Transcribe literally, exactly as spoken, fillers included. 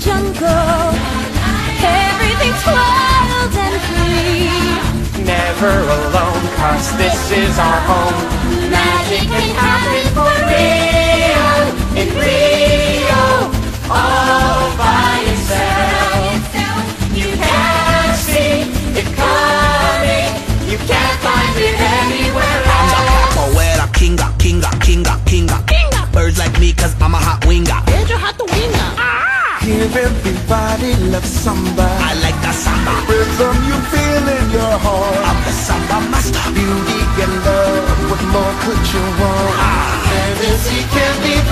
jungle. Everything's wild and free. Never alone, cause this is our home. Magic can happen for real in Rio, all by yourself. You can't see it coming, you can't find it anywhere else. I'm a capoeira kinga, kinga, kinga, kinga, kinga. Birds like me cause I'm a hot winger. Give everybody love samba. I like the samba. Rhythm you feel in your heart. I'm the samba master. Beauty and love, what more could you want? Ah. Fantasy can be